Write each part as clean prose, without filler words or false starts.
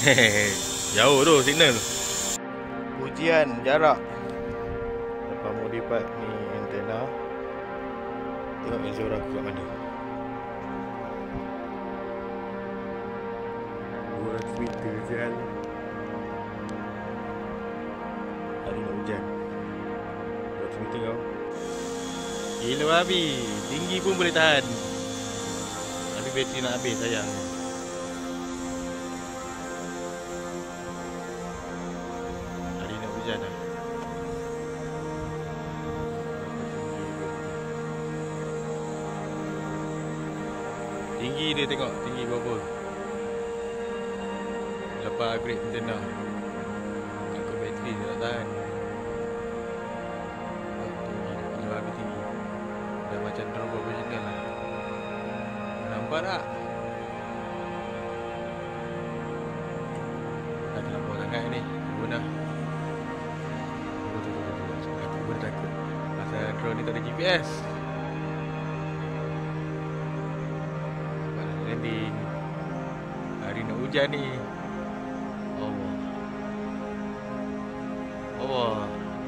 Jauh tu signal. Ujian jarak. Lepas modify ni antena. Tengok Elzora aku kat mana. 200 meter sial. Hari nak hujan. 200 meter kau. Gila babi. Tinggi pun boleh tahan. Tapi bateri nak habis sayang. Hari nak hujan dah. Tinggi dia tengok. Tinggi berapa. Lepas upgrade antena. Aku bateri dia tak tahan. Tinggi. Lebih tinggi. Dah macam drone profesional lah. Nampak tak? Dah terlampau sangat ni. Guna. Aku pun takut. Pasal drone ni tak ada GPS. Landing. Hari nak hujan ni. Allah. Allah.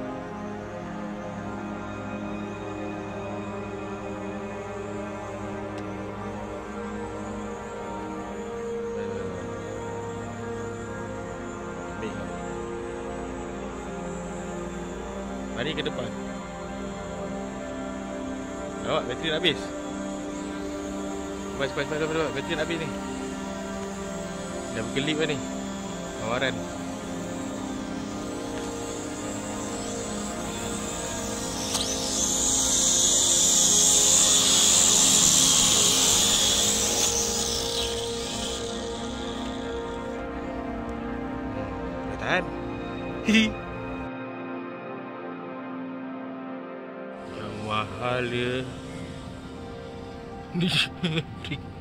Mari ke depan. Awak bateri nak habis. Cepat. Bateri nak habis ni. Dah berkelip dah ni. Kawaran. Dah tahan. Yang mahal dia.